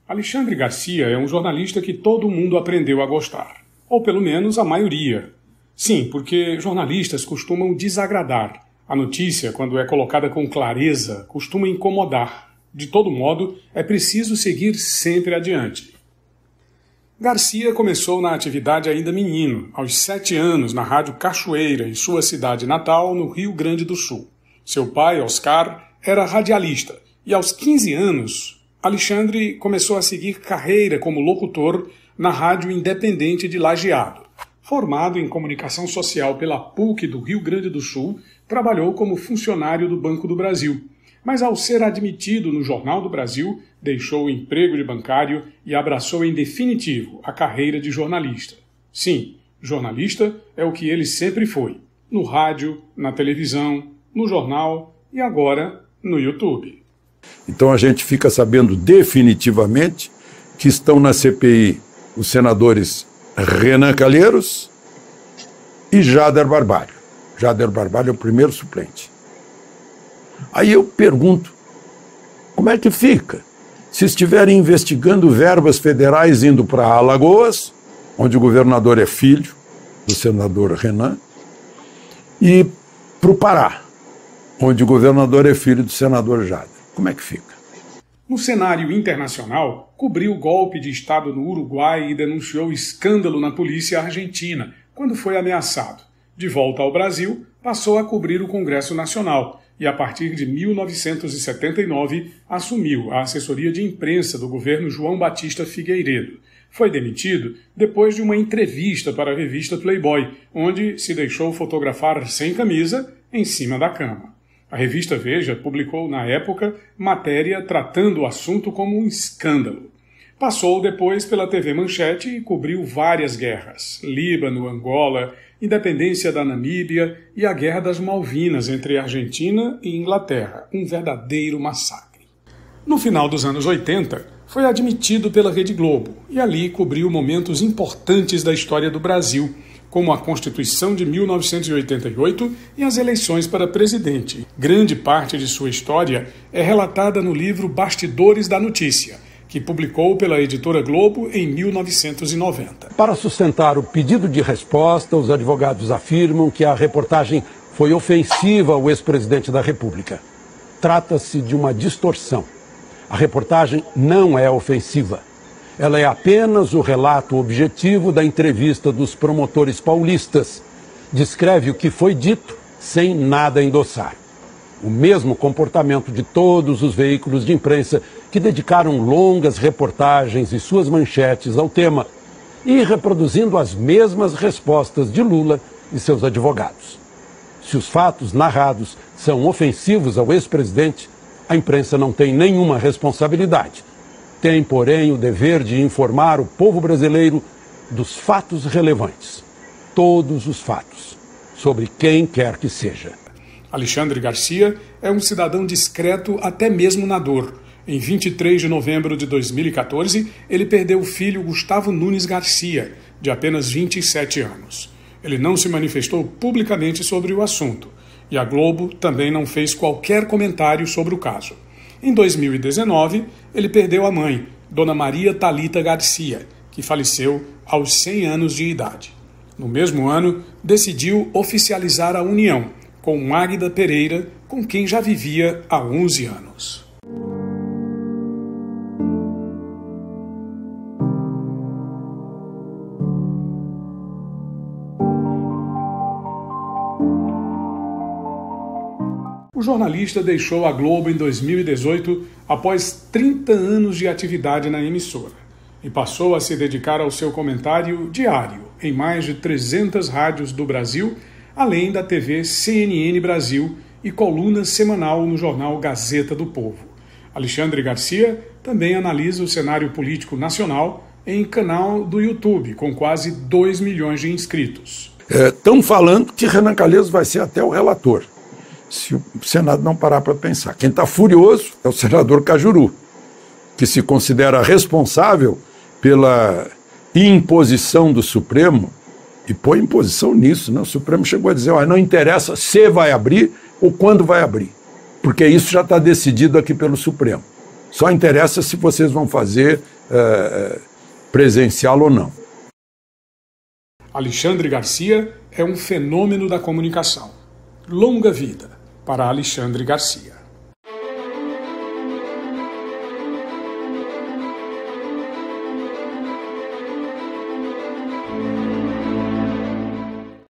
Alexandre Garcia é um jornalista que todo mundo aprendeu a gostar. Ou pelo menos a maioria. Sim, porque jornalistas costumam desagradar. A notícia, quando é colocada com clareza, costuma incomodar. De todo modo, é preciso seguir sempre adiante. Garcia começou na atividade ainda menino, aos 7 anos, na Rádio Cachoeira, em sua cidade natal, no Rio Grande do Sul. Seu pai, Oscar, era radialista, e aos 15 anos, Alexandre começou a seguir carreira como locutor na Rádio Independente de Lajeado. Formado em comunicação social pela PUC do Rio Grande do Sul, trabalhou como funcionário do Banco do Brasil. Mas ao ser admitido no Jornal do Brasil, deixou o emprego de bancário e abraçou em definitivo a carreira de jornalista. Sim, jornalista é o que ele sempre foi, no rádio, na televisão, no jornal e agora no YouTube. Então a gente fica sabendo definitivamente que estão na CPI os senadores Renan Calheiros e Jader Barbalho. Jader Barbalho é o primeiro suplente. Aí eu pergunto, como é que fica? Se estiverem investigando verbas federais indo para Alagoas, onde o governador é filho do senador Renan, e para o Pará, onde o governador é filho do senador Jader. Como é que fica? No cenário internacional, cobriu o golpe de Estado no Uruguai e denunciou escândalo na polícia argentina, quando foi ameaçado. De volta ao Brasil, passou a cobrir o Congresso Nacional e, a partir de 1979, assumiu a assessoria de imprensa do governo João Batista Figueiredo. Foi demitido depois de uma entrevista para a revista Playboy, onde se deixou fotografar sem camisa em cima da cama. A revista Veja publicou, na época, matéria tratando o assunto como um escândalo. Passou depois pela TV Manchete e cobriu várias guerras: Líbano, Angola, independência da Namíbia e a Guerra das Malvinas entre Argentina e Inglaterra, um verdadeiro massacre. No final dos anos 80, foi admitido pela Rede Globo e ali cobriu momentos importantes da história do Brasil, como a Constituição de 1988 e as eleições para presidente. Grande parte de sua história é relatada no livro Bastidores da Notícia, que publicou pela editora Globo em 1990. Para sustentar o pedido de resposta, os advogados afirmam que a reportagem foi ofensiva ao ex-presidente da República. Trata-se de uma distorção. A reportagem não é ofensiva. Ela é apenas o relato objetivo da entrevista dos promotores paulistas. Descreve o que foi dito sem nada endossar. O mesmo comportamento de todos os veículos de imprensa que dedicaram longas reportagens e suas manchetes ao tema e reproduzindo as mesmas respostas de Lula e seus advogados. Se os fatos narrados são ofensivos ao ex-presidente, a imprensa não tem nenhuma responsabilidade. Tem, porém, o dever de informar o povo brasileiro dos fatos relevantes. Todos os fatos, sobre quem quer que seja. Alexandre Garcia é um cidadão discreto até mesmo na dor. Em 23 de novembro de 2014, ele perdeu o filho Gustavo Nunes Garcia, de apenas 27 anos. Ele não se manifestou publicamente sobre o assunto, e a Globo também não fez qualquer comentário sobre o caso. Em 2019, ele perdeu a mãe, Dona Maria Thalita Garcia, que faleceu aos 100 anos de idade. No mesmo ano, decidiu oficializar a união com Magda Pereira, com quem já vivia há 11 anos. O jornalista deixou a Globo em 2018 após 30 anos de atividade na emissora e passou a se dedicar ao seu comentário diário em mais de 300 rádios do Brasil, além da TV CNN Brasil e coluna semanal no jornal Gazeta do Povo. Alexandre Garcia também analisa o cenário político nacional em canal do YouTube, com quase 2 milhões de inscritos. Estão falando que Renan Calheiros vai ser até o relator, se o Senado não parar para pensar. Quem está furioso é o senador Cajuru, que se considera responsável pela imposição do Supremo, e põe imposição nisso, né? O Supremo chegou a dizer, não interessa se vai abrir ou quando vai abrir, porque isso já está decidido aqui pelo Supremo. Só interessa se vocês vão fazer presencial ou não. Alexandre Garcia é um fenômeno da comunicação. Longa vida para Alexandre Garcia.